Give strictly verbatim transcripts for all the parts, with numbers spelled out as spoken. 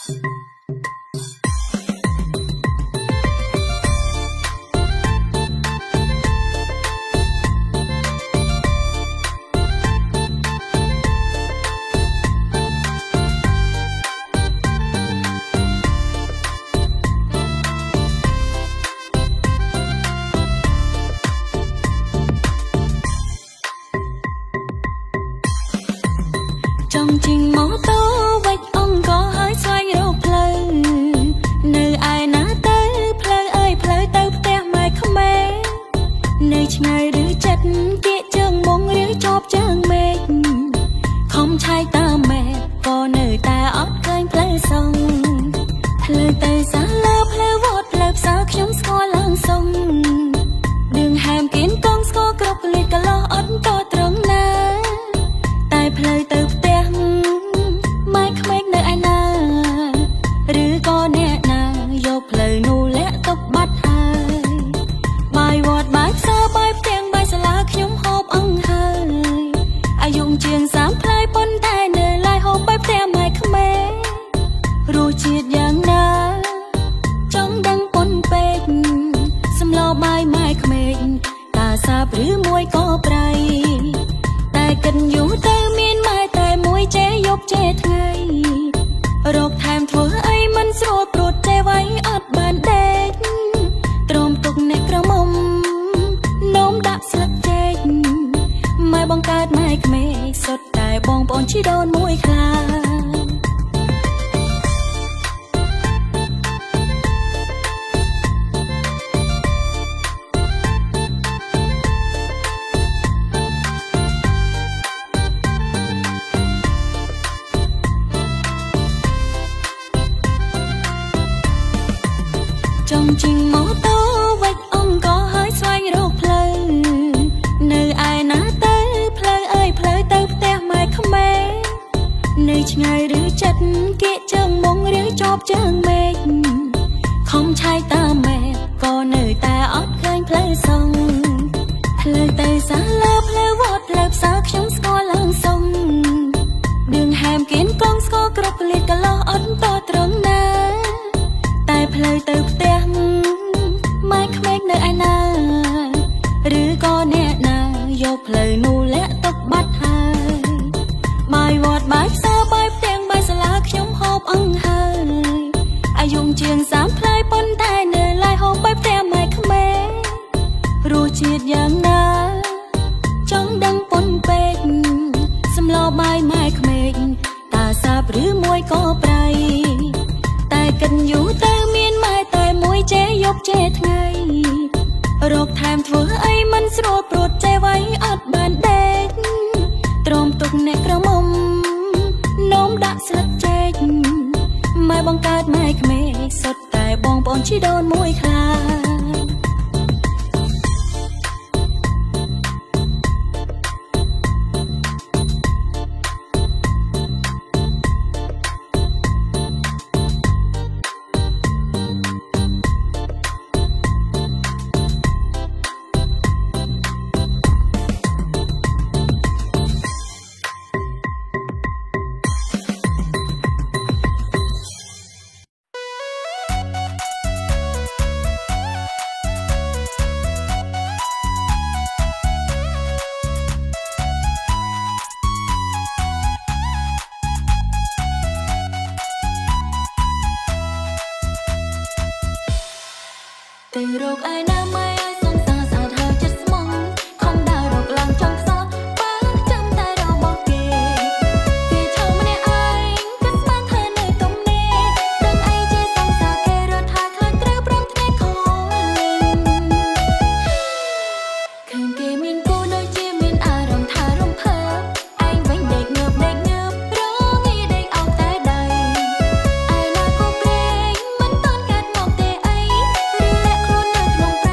trong trình mô tô vạch ông có hơi xoay rô plơ nơi ai ná tới plơ ơi plơ tao tè mai không mê nơi ngày đứa chất kia chân mong đứa chóp chân mệt không trai ta mẹ có nơi ta ót cơn plơ sông plơ tay xa lơ plơ vót plơ xa nhóm sco lăng sông đường hàm kiến con sco cọc liệt cả lo ấn to trống ná tai plơ tao mai không biết nơi ai na rứ có nè na dọc lời nu lẽ tóc bắt hai bài vọt bài xa bài tiếng bài xa lá nhóm hộp ân hơi ai dùng chiên sám play pon tai nơi lại hộp bài tiếng mai không biết rồi chiết giang na trong đăng pon bệt xâm lo bài mai không biết ta xa rứ môi có bray tai cần dù tơ miên mai tai môi chế dọc chế thayรกแถมถั่วไอ้มันสวดโปรดใจไว้อัดบานเด็กตรมตุกในกระมมน้มดักสลักเจกไม่บังการไม่เขมกสดแต่บองปอนที่โดนมวยคลาtrong trình mô tô vạch ông có hơi xoay rô plơ nơi ai ná tới plơ ơi plơ tao tè mai không mê nơi ngày đứa chất kia chân mong đứa chóp chân mệt không trai ta mẹ có nơi ta ót khơi plơ sông plơ tay xa lơ plơ vót plơ xa nhóm sco lăng sông đường hàm kiến con sco cọc liệt cả lo ấn to trống ná tai plơ tao tè mai không biết nơi ai na rứ có nè na dọc lời nu lẽ tóc bắt hai bài vọt bài xa bài tiếng bài xa lá nhóm hộp ân hơi ai dùng chiên sám play pon tai nơi lại hộp bài tiếng mai không biết rồi chiết giang na trong đăng pon bệt xâm lo bài mai không biết ta xa rứ môi có bray tai cần dù tơ miên mai tai môi chế dọc chế thayรกแถมถั่วไอ้มันสวดโปรดใจไว้อัดบานเด็กตรมตุกในกระมมน้มดักสลักเจกไม่บังการไม่เขมกสดแต่บองปอนที่โดนมวยคลาtừ rok ai na mai ai song xa xa thơ chất mong không đào rok lăng trong gió bá chân tay đau bỏ kề kề chào mẹ ai cất mang thơ nơi tông nê đừng ai che song xa kề rồi thả khơi treo bóng thế khó lên khơi kề miền cô nơi chia miền à rong thả rong thơ anh vánh đẹp ngợp đẹp ngợp ró nghĩ đẹp ao tay đầy ai na cô bê mình tôn cát ngọc tê ấy rư lẹ khôn nơi nông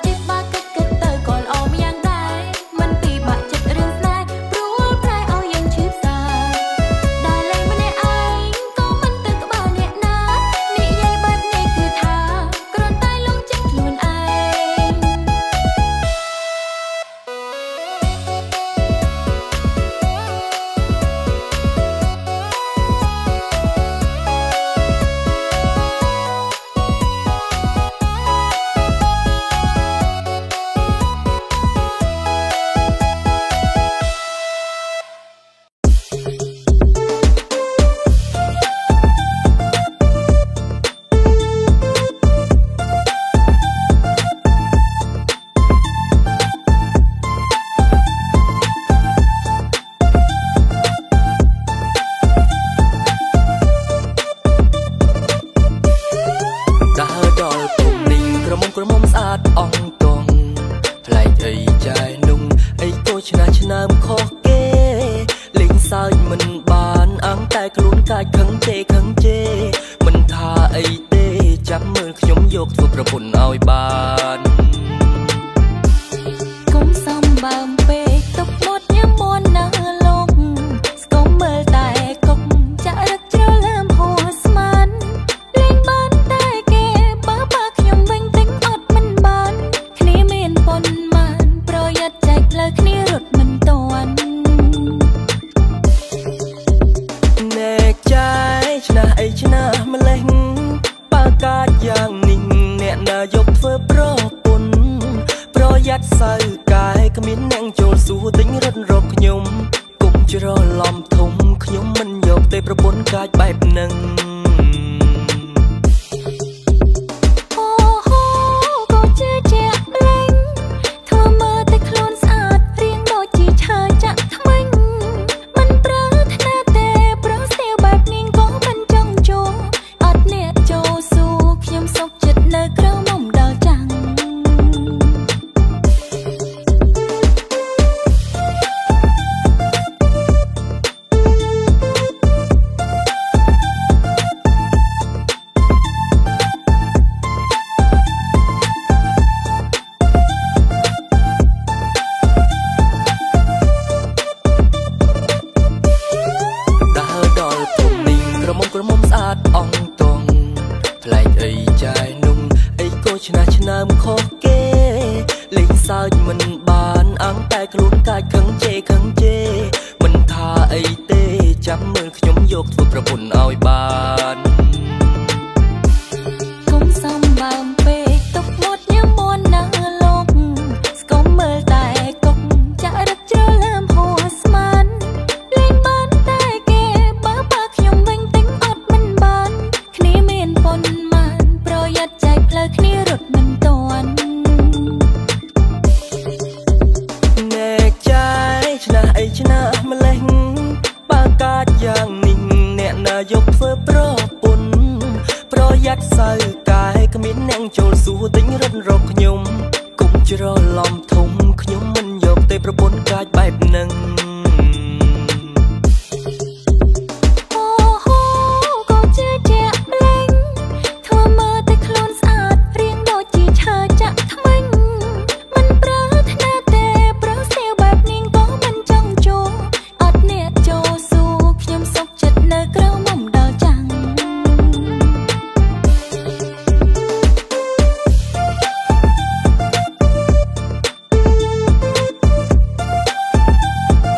។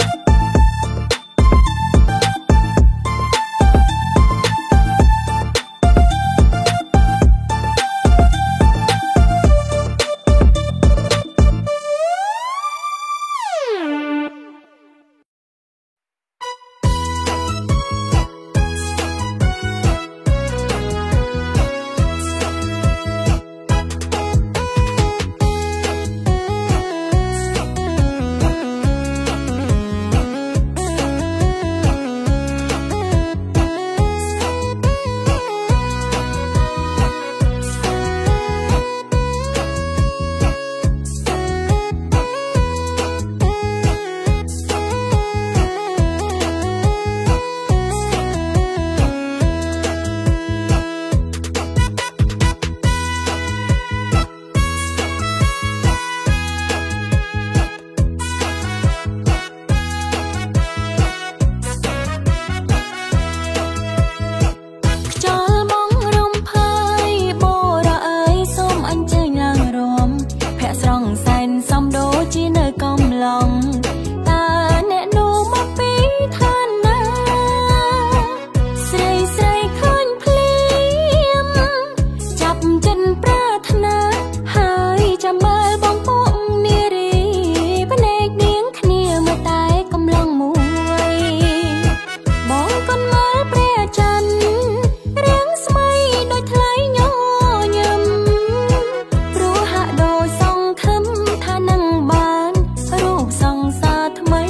សែនសំដូជានៅកំឡុងតើអ្នកនោះមកពីឋានណាស្រីស្រីឃើញភ្លាមចាប់ចិត្តប្រាថ្នាហើយចាំមើលបងពុកនារីភ្នែកនាងគ្នាមើលតែកំឡុងមួយបងកូនមើលព្រះច័ន្ទរាំងស្មៃដូចថ្លៃញញឹមព្រោះហាក់ដូចសង្ឃឹមថានឹងបានរូបសង្សារថ្មី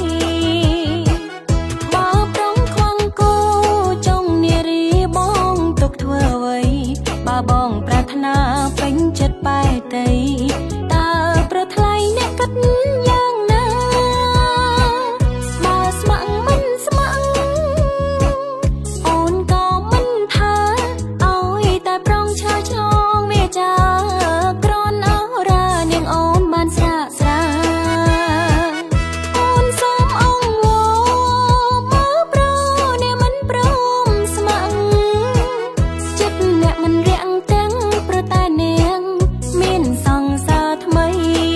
បើប្រងខ្វងគោចង់នារីបងទុកធ្វើអ្វីបើបងប្រាថ្នាពេញចិត្តបែតីតើប្រថ្លៃអ្នកគិតយ៉ាងណាបើស្ម័គ្រមិនស្ម័គ្រអូនក៏មិនថាឲ្យតែប្រងឆើឆ្លងវាចាក្រនអរានាងអូនបានស្រាកស្រាអូនសូមអង្វរមើលប្រអ្នកមិនព្រមស្ម័គ្រចិត្តអ្នកមិនរាក់ទាំងប្រតែនាងមានសង្សារថ្មី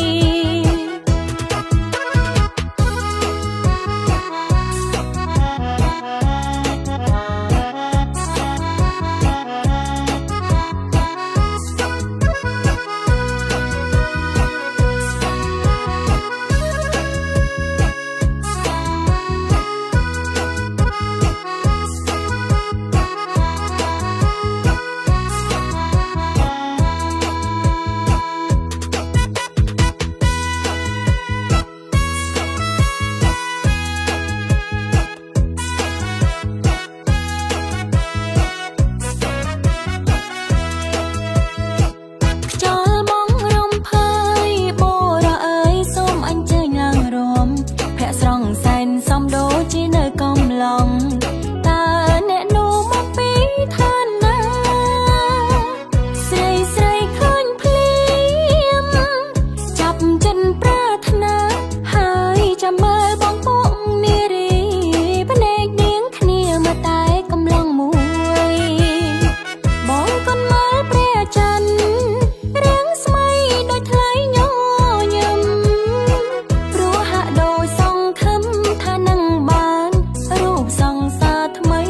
ខ្យល់មករំភើយបរអើយសូមអញ្ជើញឡើងរំភ័ក្រស្រង់សែនសំដូជានៅកំឡុងតើអ្នកនោះមកពីឋានណាស្រីស្រីឃើញភ្លាមចាប់ចិត្តប្រាថ្នាហើយចាំមើលបងពុកនារីភ្នែកនាងគ្នាមើលតែកំឡុងមួយបងកូនមើលព្រះច័ន្ទរាំងស្មៃដូចថ្លៃញញឹមព្រោះហាក់ដូចសង្ឃឹមថានឹងបានរូបសង្សារថ្មី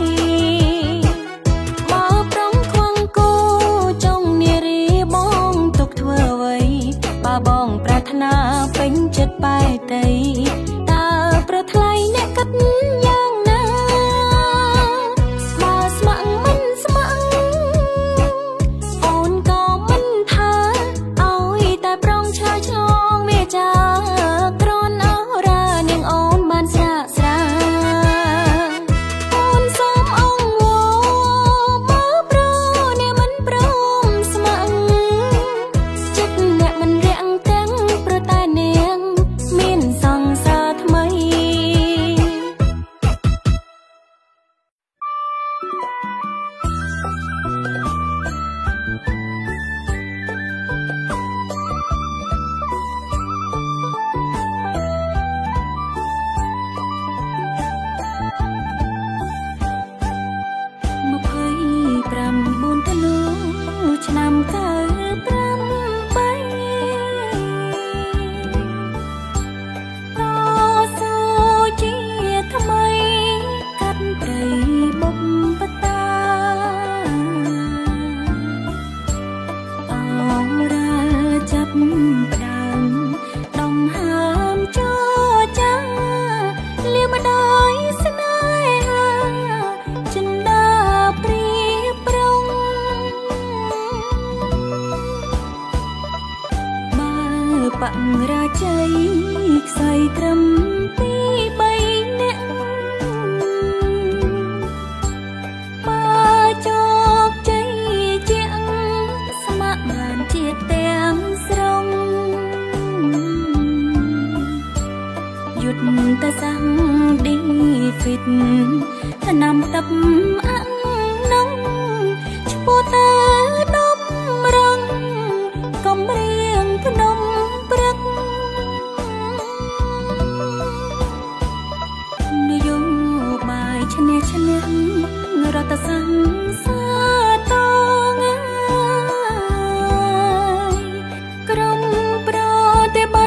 បើប្រងខ្វងគោចង់នារីបងទុកធ្វើអ្វីបើបងប្រាថ្នាពេញចិត្តបែតីតើប្រថ្លៃអ្នកគិតយ៉ាងណាបើស្ម័គ្រមិនស្ម័គ្រអូនក៏មិនថាឲ្យតែប្រងឆើឆ្លងវាចាក្រនអរានាងអូនបានស្រាកស្រាអូនសូមអង្វរមើលប្រអ្នកមិនព្រមស្ម័គ្រចិត្តអ្នកមិនរាក់ទាំងប្រតែនាងមានសង្សារថ្មីម្ភៃប្រាំបួនធ្នូឆ្នាំកៅប្រាំបីតស៊ូជាថ្មីកាត់ព្រៃបុកបតាអរ៉ាចាប់ផ្ដើមដងហើមចោចាលៀមម្ដាយស្នេហាចិន្តាព្រៀបប្រងបើបរាជ័យខ្សែត្រឹមពីរបីនាក់បើជោគជ័យជាងស្ម័គ្របានជាតិទាំងស្រុងយុទ្ធសាស្ត្រឌីហ្វីតថ្នាំទឹកអាំងនំឈ្មោះតាដុំរងកំរៀងភ្នំព្រឹកនយោបាយឈ្នះឈ្នះរដ្ឋសង្សារតងាយក្រុមប្រតិប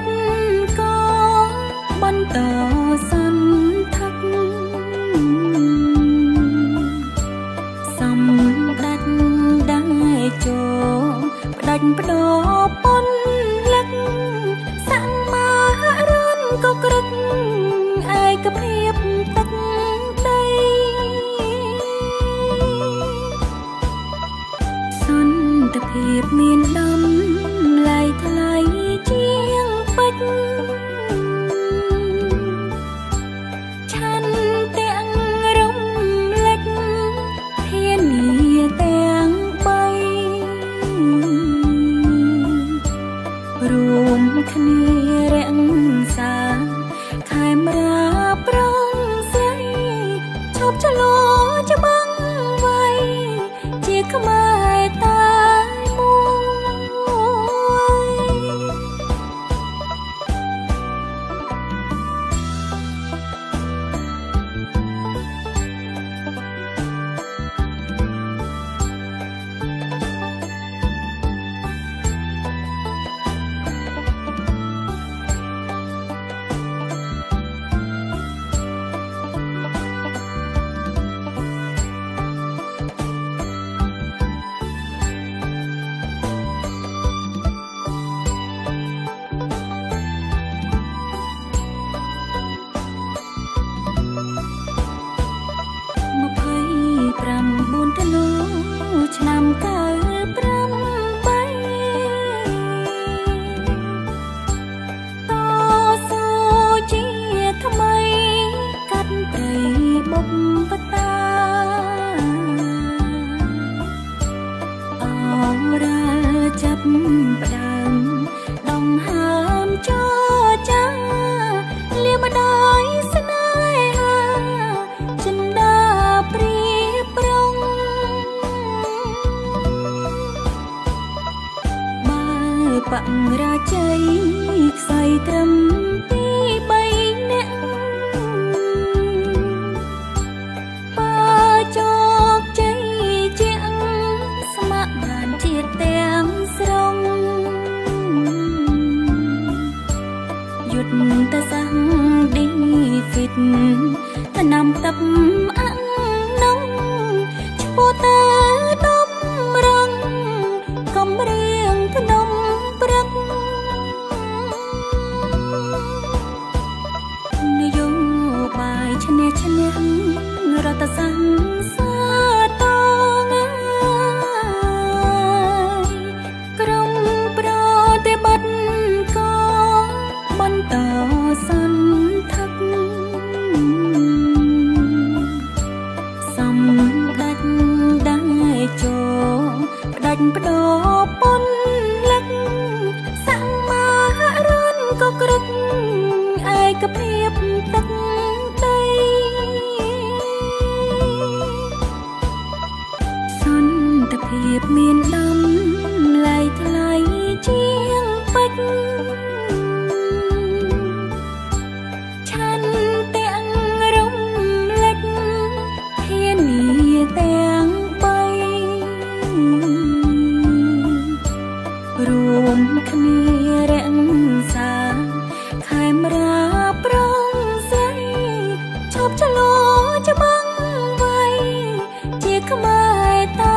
ជ័យខ្សែត្រឹមទីបីអ្នកបើជោគជ័យជាងស្ម័គ្របានជាតិទាំងស្រុងយុទ្ធតែសាំងឌីហ្វីតថ្នាំតាប់អាំងនំឈ្មោះតែដុំរងកំរៀងភ្នំព្រឹកនយោបាយឈ្នះឈ្នះរដ្ឋសង្សាតងក្រុមប្រតិបត្តិក៏បន្តសន្ធឹកសម្ដេចដែរចូលផ្ដាច់បដោពុនលឹកសម្មារុនក៏ក្រឹកឯកភាពទឹកដីសន្តិភាពមានដំឡៃថ្លៃជាងពេជ្រឆាន់ទាំងរំលេចធានាទាំងបីរួមគ្នារក្សាខេមរាប្រងស្រីឈប់ឆ្លោច្បាំងໄວជាខ្មែរតែ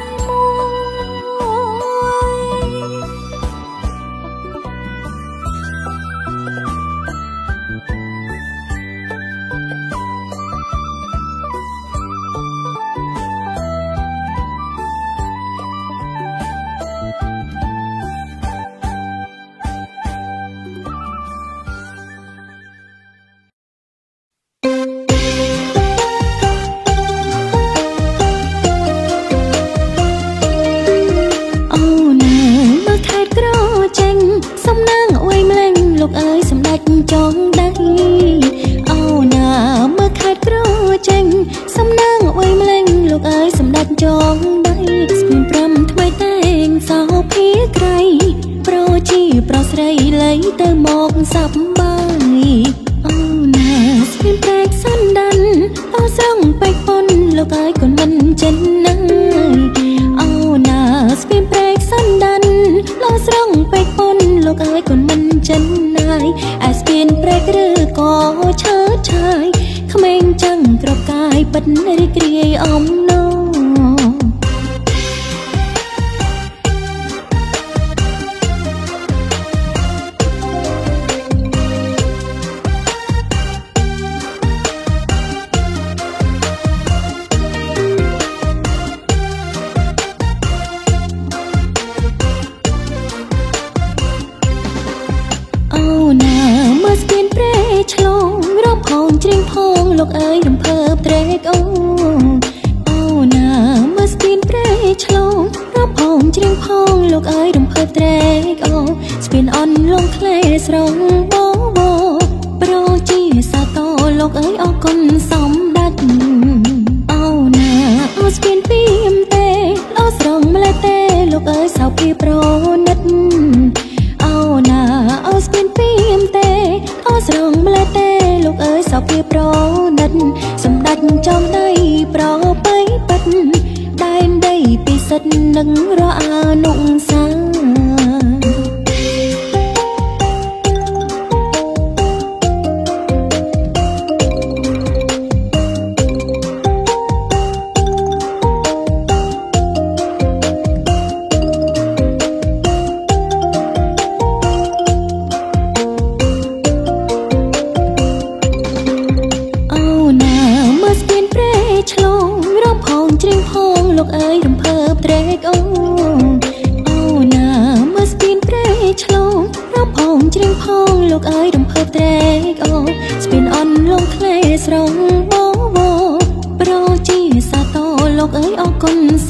ចងដៃអូណាមើលខេតក្រចេញសំណាងអុយម្លេងលោកអើយសម្ដេចចងដៃស្ពានប្រាំថ្មីតែងសោភាក្រៃប្រជាប្រុសស្រីលៃទៅមកសប្បាយអូណាស្ពានប្រែកសណ្ដានអោស្រងពេកប៉ុនលោកអើយកូនមិនចិនណាអូណាស្ពានប្រែកសណ្ដានលោស្រងពេកប៉ុនលោកអើយកូនមិនចិនណាអាស្ពានព្រែកឬក៏ឈើឆាយក្មេងចឹងក្របកាយប៉ិនរីករាយអំណរលោកអើយរំភើបត្រេកអូអូណាមើលស្ពានព្រែកឆ្លងរាប់ផងជ្រៀងផងលោកអើយរំភើបត្រេកអូស្ពានអន់លងក្លែស្រងបបប្រជាសាតោលោកអើយអរគុណសំដេចអូណាអូស្ពានពីមទេលោស្រងម្លេះទេលោកអើយសោភីប្រណិតអូណាអូស្ពានពីមទេអូស្រងម្លេះទេលោកអើយសោភីប្រណិតសម្ដេចចំដៃប្របីប៉ិតដែនដីពិសិដ្ឋនឹងរអនុសាលោកអើយរំភើបត្រេកអូអូណាមើលស្ពានព្រែកឆ្លងរាប់ផងជ្រៀងផងលោកអើយរំភើបត្រេកអូស្ពានអន់លងក្លែស្រងបបប្រជាសាតោលោកអើយអរគុណ